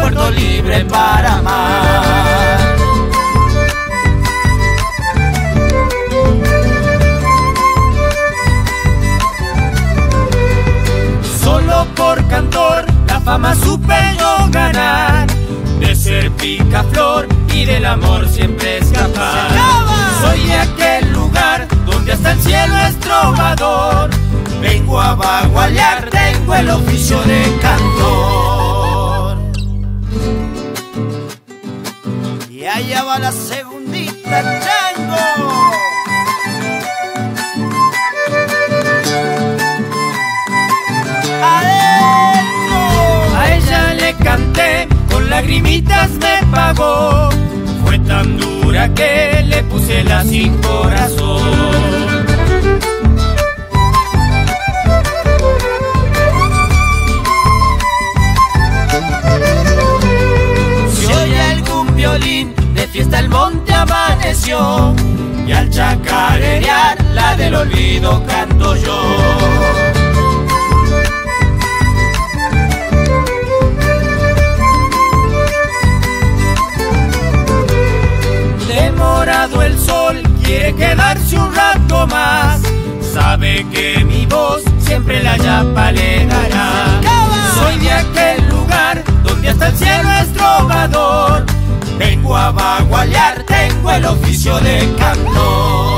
puerto libre para amar. Solo por cantor la fama supe yo ganar, de ser picaflor y del amor siempre escapar. Soy de aquel lugar donde hasta el cielo es trovador, vengo a bagualear, tengo el oficio de cantor. Y allá va la segundita, chango. A ella le canté, con lagrimitas me pagó, fue tan dura que le puse la sin corazón. Si oye algún violín, de fiesta el monte amaneció, y al chacarerear la del olvido canto yo. Demorado el sol, quiere quedarse un rato más, sabe que mi voz siempre la yapa le dará. Soy de aquel lugar donde hasta el cielo es trovador, vengo a bagualear, tengo el oficio de cantor.